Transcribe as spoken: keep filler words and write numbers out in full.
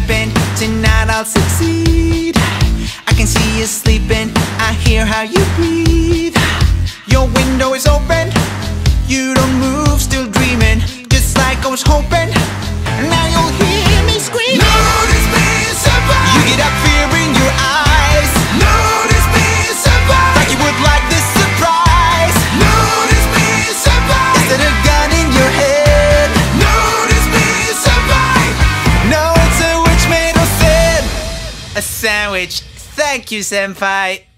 sleeping, tonight I'll succeed. I can see you sleeping, I hear how you breathe. Your window is open, you don't move, still dreaming, just like I was hoping. Now you'll hear me screaming. Notice me survive. You get up, fear in your eyes. Notice me survive. Like you would like this surprise. Notice me survive. Instead of gun in your head. Notice me survive. No, it's a witch made of sin. A sandwich. Thank you, senpai.